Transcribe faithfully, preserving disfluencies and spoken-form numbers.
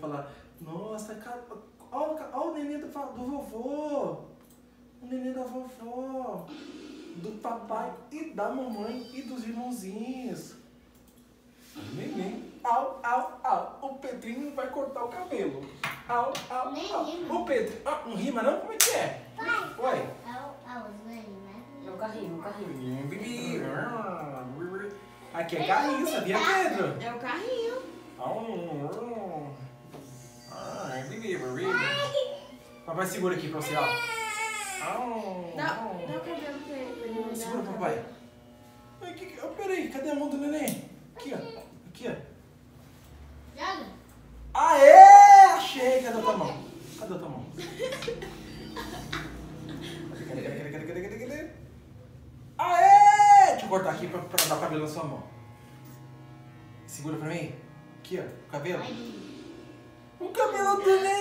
falar, nossa, olha o neném do, do vovô, o neném da vovó, do papai e da mamãe e dos irmãozinhos. Neném, au, au, au, o Pedrinho vai cortar o cabelo. Au, au, au. O Pedro, ah, não rima não? Como é que é? Pai. Oi. É o carrinho, o carrinho. Aqui é carrinho, sabia, Pedro? É o carrinho. Papai, segura aqui pra você, ó. Dá, dá o cabelo pra ele. Segura, papai. Ai, que, que, oh, peraí, cadê a mão do neném? Aqui, ó. Aqui, ó. Joga. Aê! Achei! Cadê a tua mão? Cadê a tua mão? Cadê, cadê, cadê, cadê, cadê, cadê, cadê? Aê! Deixa eu cortar aqui pra, pra dar o cabelo na sua mão. Segura pra mim. Aqui, ó. O cabelo. O cabelo do neném!